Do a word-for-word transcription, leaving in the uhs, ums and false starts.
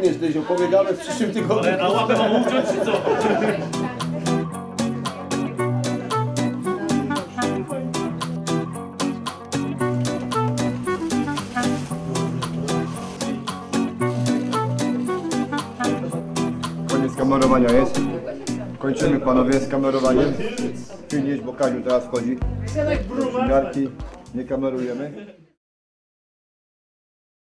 podnieść, Dyzio, pobiegamy w przyszłym tygodniu. Ale na łapę mam uciąć, czy co? Koniec kamerowania jest. Kończymy panowie z kamerowaniem. Finish, bo Kaziu teraz wchodzi. Miarki nie kamerujemy.